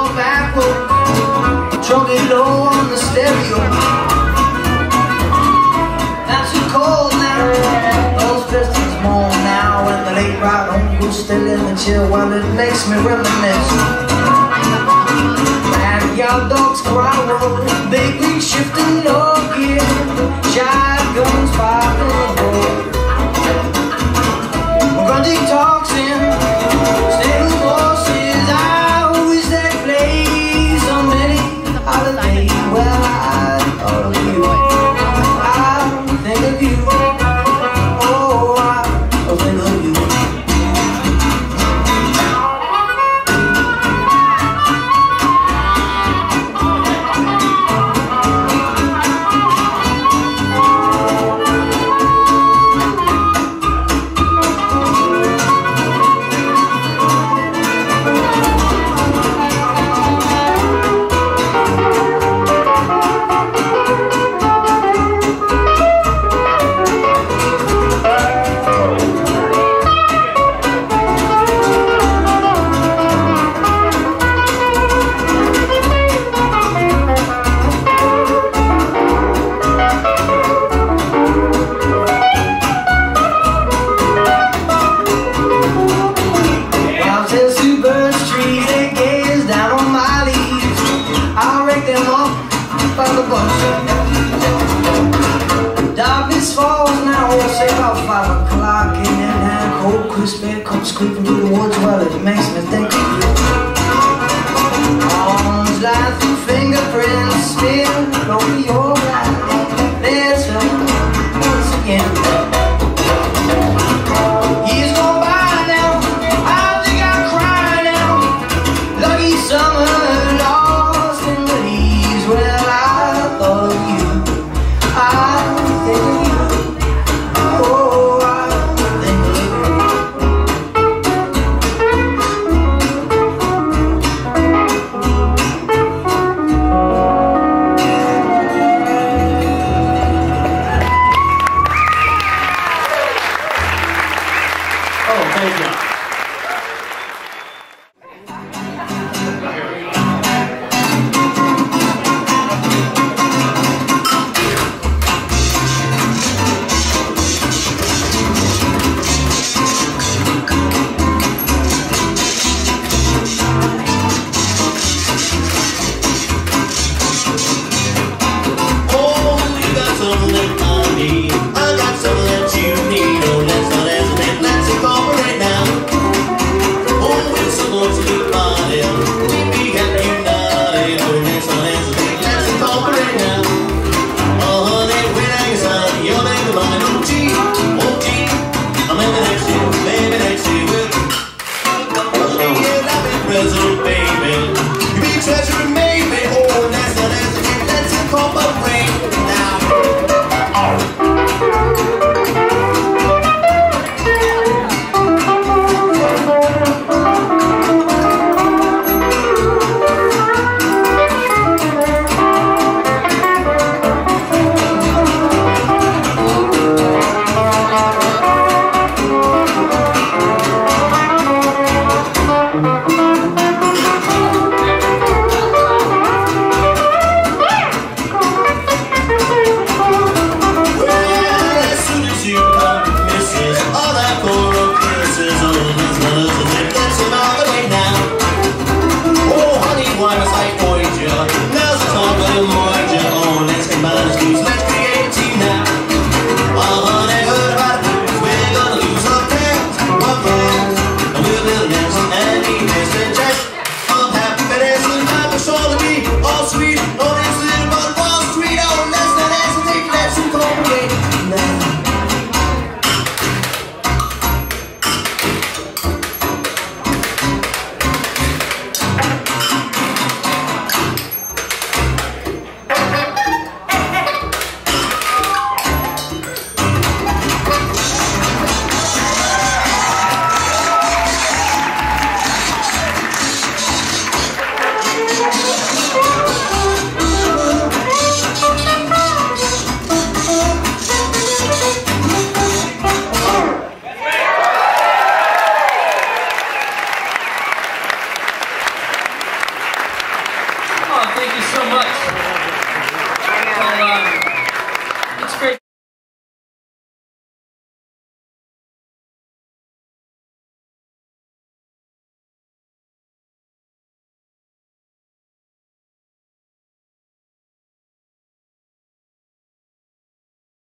walk backward, drunk it low on the stereo. Not too cold now, those pistons more now. And the late ride home goes still in the chill while it makes me reminisce. Backyard dogs cry wolf, big wheels shifting low gear, shotguns firing low. Grundy talks in stable horses. I always that place on many holiday. Well, I thought of you, I think of you. Oh, I think of you. Darkness falls now, we'll say about 5 o'clock. And that cold crisp air comes creeping through the woods. Well, it makes me think of you. Arms lie through fingerprints, spill over your life. Let's go once again. Years go by now, I think I cry now. Lucky summer lost in the leaves. Well, I thought of you, I think of you. Oh, I think of you. Oh, thank you. Reservation.